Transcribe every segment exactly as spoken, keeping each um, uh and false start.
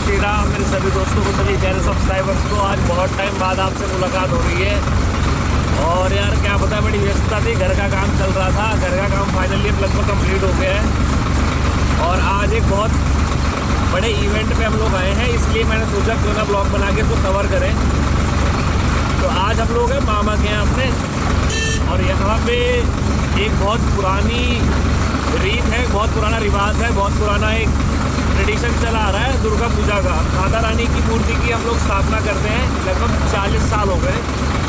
श्री राम। मेरे सभी दोस्तों को, सभी प्यारे सब्सक्राइबर्स को आज बहुत टाइम बाद आपसे मुलाकात हो रही है। और यार क्या पता है, बड़ी व्यस्तता थी, घर का काम चल रहा था। घर का काम फाइनली लगभग कंप्लीट हो गया है और आज एक बहुत बड़े इवेंट पे हम लोग आए हैं, इसलिए मैंने सोचा क्यों ना ब्लॉग बना के इसको कवर करें। तो आज हम लोग हैं मामा के यहाँ अपने, और यहाँ पे एक बहुत पुरानी रीत है, बहुत पुराना रिवाज है, बहुत पुराना एक ट्रेडिशन चला आ रहा है दुर्गा पूजा का। माता रानी की मूर्ति की हम लोग स्थापना करते हैं, लगभग चालीस साल हो गए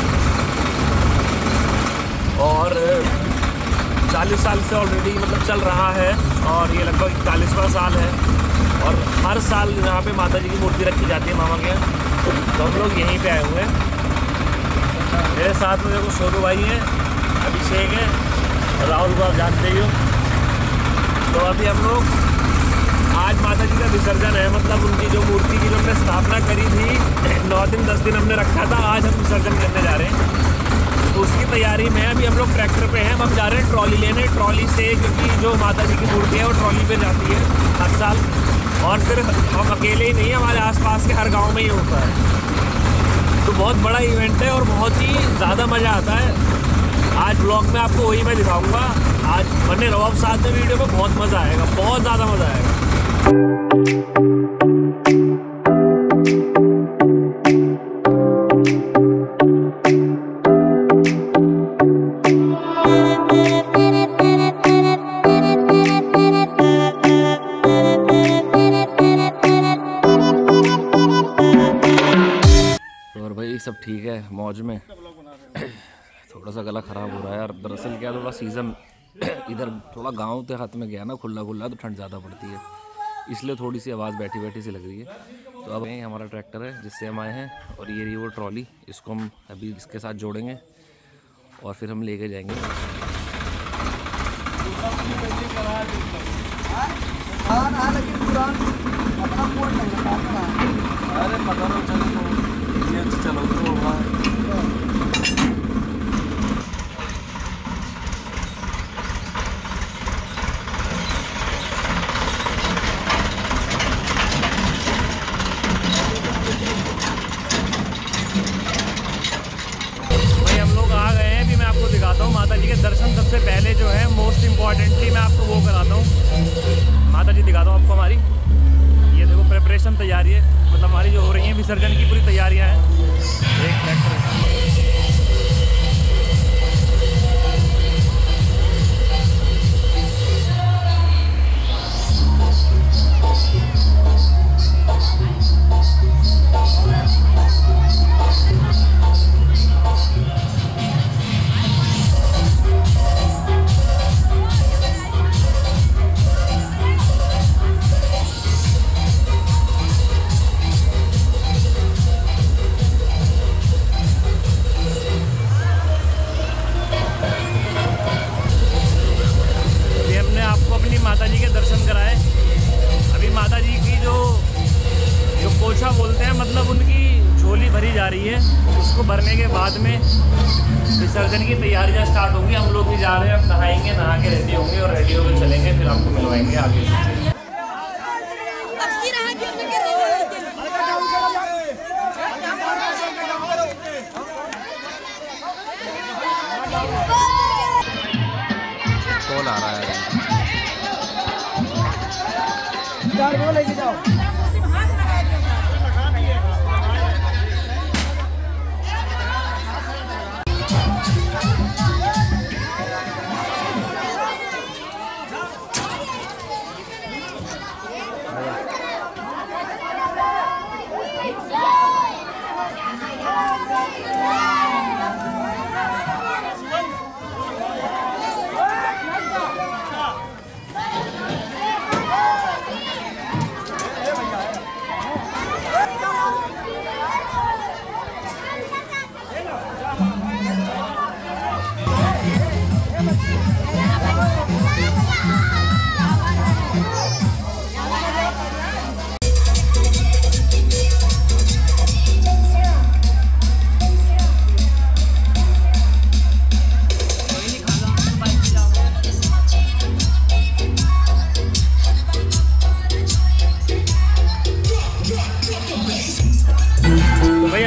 और चालीस साल से ऑलरेडी मतलब चल रहा है और ये लगभग इकतालीसवां साल है। और हर साल यहाँ पे माता जी की मूर्ति रखी जाती है मामा के यहाँ, तो हम लोग यहीं पे आए हुए हैं। मेरे साथ में देखो सोनू भाई हैं, अभिषेक है, राहुल को आप जानते ही हो। तो अभी हम लोग आज माता जी का विसर्जन है, मतलब उनकी जो मूर्ति की जो हमने स्थापना करी थी, नौ दिन दस दिन हमने रखा था, आज हम विसर्जन करने जा रहे हैं। तो उसकी तैयारी में अभी हम लोग ट्रैक्टर पे हैं, हम जा रहे हैं ट्रॉली लेने। ट्रॉली से, क्योंकि जो माता जी की मूर्ति है वो ट्रॉली पे जाती है हर साल, और फिर हम अकेले ही नहीं, हमारे आसपास के हर गाँव में ही होता है। तो बहुत बड़ा इवेंट है और बहुत ही ज़्यादा मज़ा आता है। आज ब्लॉग में आपको वही मैं दिखाऊंगा। आज बने रहो आप साथ में वीडियो में, बहुत मज़ा आएगा, बहुत ज़्यादा मज़ा आएगा। और भाई सब ठीक है, मौज में। थोड़ा सा गला ख़राब हो रहा है यार, दरअसल क्या थोड़ा सीज़न इधर थोड़ा गांव देहात में गया ना, खुला खुला तो ठंड ज़्यादा पड़ती है, इसलिए थोड़ी सी आवाज़ बैठी बैठी सी लग रही है। तो अब यही हमारा ट्रैक्टर है जिससे हम आए हैं, और ये रही वो ट्रॉली, इसको हम अभी इसके साथ जोड़ेंगे और फिर हम लेके जाएंगे। अरे पता नहीं चलो चलो तो दिखाता हूँ माता जी के दर्शन। सबसे पहले जो है मोस्ट इम्पॉर्टेंटली मैं आपको वो कराता हूँ, माता जी दिखाता हूँ आपको हमारी। ये देखो प्रिपरेशन तैयारी है, मतलब हमारी जो हो रही है विसर्जन की पूरी तैयारियाँ हैं। एक ट्रैक्टर माता जी के दर्शन कराए। अभी माता जी की जो जो पोछा बोलते हैं, मतलब उनकी झोली भरी जा रही है, उसको भरने के बाद में विसर्जन की तैयारियां स्टार्ट होंगी। हम लोग भी जा रहे हैं, अब नहाएंगे, नहा के रेडी होंगे और रेडी होकर चलेंगे, फिर आपको मिलवाएंगे आगे से। कॉल आ रहा है, चार वो लेके जाओ।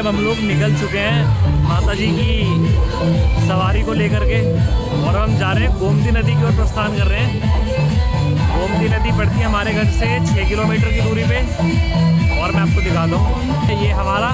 अब हम लोग निकल चुके हैं माता जी की सवारी को लेकर के, और हम जा रहे हैं गोमती नदी की ओर प्रस्थान कर रहे हैं। गोमती नदी पड़ती है हमारे घर से छः किलोमीटर की दूरी पे, और मैं आपको दिखाता हूँ। ये हमारा,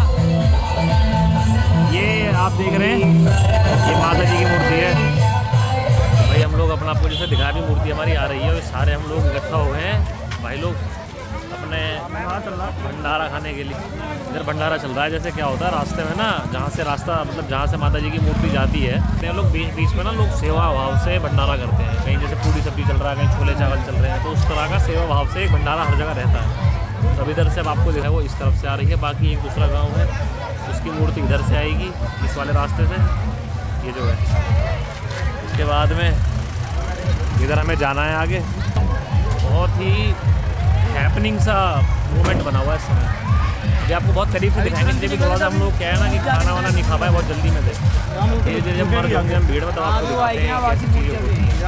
ये आप देख रहे हैं, ये माता जी की मूर्ति है भाई। हम लोग अपना आपको जैसे दिखा भी, मूर्ति हमारी आ रही है, और सारे हम लोग इकट्ठा हो गए हैं भाई लोग अपने भंडारा खाने के लिए। इधर भंडारा चल रहा है। जैसे क्या होता है रास्ते में ना, जहाँ से रास्ता मतलब जहाँ से माता जी की मूर्ति जाती है, हम लोग बीच बीच में ना लोग सेवा भाव से भंडारा करते हैं। कहीं जैसे पूरी सब्जी चल रहा है, कहीं छोले चावल चल रहे हैं, तो उस तरह का सेवा भाव से एक भंडारा हर जगह रहता है। तो इधर से अब आपको देखा है वो इस तरफ से आ रही है, बाकी एक दूसरा गाँव है उसकी मूर्ति इधर से आएगी इस वाले रास्ते से, ये जो है। उसके बाद में इधर हमें जाना है आगे। बहुत ही हैपनिंग सा मोमेंट बना हुआ है इस समय। ये आपको बहुत करीब से दिखाएंगे। जब भी थोड़ा सा हम लोग क्या है ना कि खाना वाना नहीं खा पाए बहुत जल्दी में थे, धीरे धीरे जब मर जाएंगे हम भीड़ में, तब आपको दिखाते हैं कैसी चीज़ें होती हैं।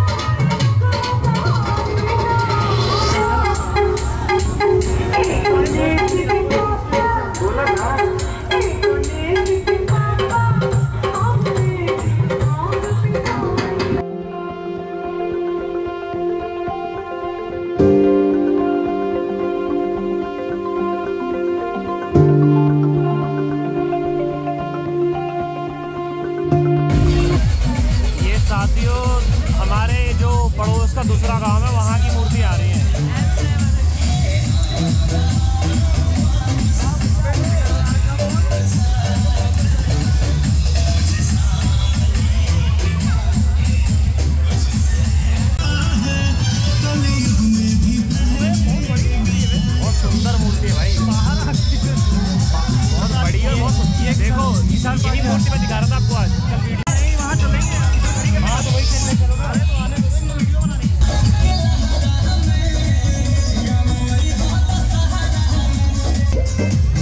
हमारे जो पड़ोस का दूसरा गांव है, वहाँ की मूर्ति आ रही है। बहुत सुंदर मूर्ति है भाई, बहुत बड़ी है, बहुत सुंदर। देखो यही मूर्ति मैं दिखा रहा था आपको आज। वहाँ चलेंगे, हाँ तो वही खेलने चलो ना। अरे तो आने दो, वीडियो बनानी है।